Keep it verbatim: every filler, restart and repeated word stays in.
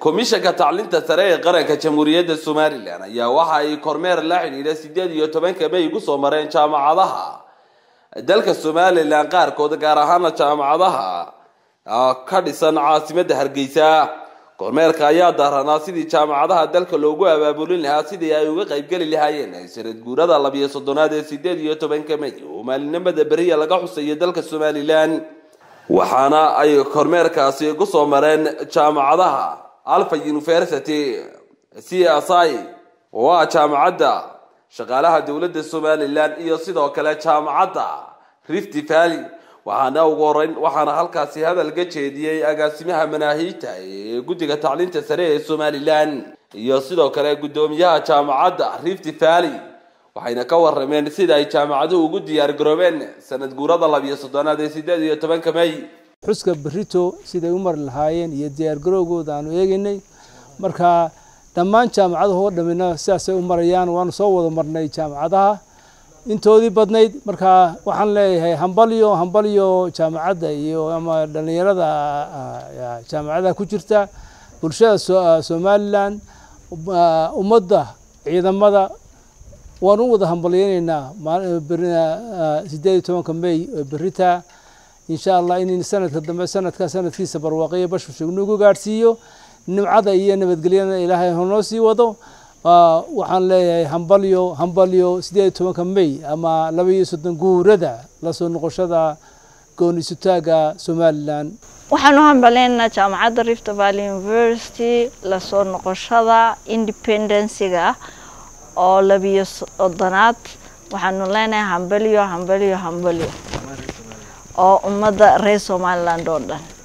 komishanka tacliinta sare ee qaranka jamhuuriyadda Soomaaliland ayaa waxa ay kormeer la xiriira sideed iyo tobanka May ku soo mareen jaamacadaha dalka Soomaaliland qaarkood gaar ahaan jaamacadaha ka dhisan caasimadda Hargeysa. kormeerka ayaa daaranaa sidii jaamacadaha dalka loogu abaabulin lahaa sidii ay uga qayb gali lahaayeen sanad guurada laba iyo soddonaad ee sideed iyo tobanka May oo maalinimada bariya laga xusayo dalka Soomaaliland. waxaana ay kormeerkaasi ku soo mareen jaamacadaha Alpha University C S I oo jaamacadda shaqaalaha dawladda Soomaaliland iyo sidoo kale jaamacadda Rift Valley. waxaana ugu horeyn waxaana halkaasi hadal ka jeediyay agaasimaha manaahijta ee guddiga tacliinta sare ee Soomaaliland iyo sidoo kale gudoomiyaha jaamacadda Rift Valley. waxayna ka warameen sida ay jaamacaduhu ugu diyaar garoobeen sanad guurada laba iyo soddonaad ee sideed iyo tobanka May. xuska berito sida u mar lahaayeen iyo diyaar garowgooda aanu eegaynay marka dhammaan jaamacaduhu oo dhamina sidaas ay u marayaan waan soo wada marnay jaamacadaha intoodii badnayd marka waxaan leeyahay hambaliyo hambaliyo jaamacadda iyo ama dhalinyarada jaamacadaha ku jirta bulshada Soomaaliland ummadda ciidamada waan u wada hambaliyeenaa sideed iyo tobanka May berita insha Allah in sanadka dambe sanadka sanadkiisa barwaaqo bashu shugnugu gaarsiiyo nimcada iyo nabadgelyada Ilaahay hono sii wado. waxaan leeyahay hambaliyo hambaliyo sideed iyo tobanka May ama laba iyo soddon guurada la soo noqoshada go'aansutaaga Soomaaliland. waxaan u hambalyeynaa jaamacadda Rift Valley University la soo noqoshada independence-ga oo laba iyo soddonaad. waxaan leenahay hambaliyo hambaliyo hambaliyo oo ummadda reer Soomaaliland oo dhan.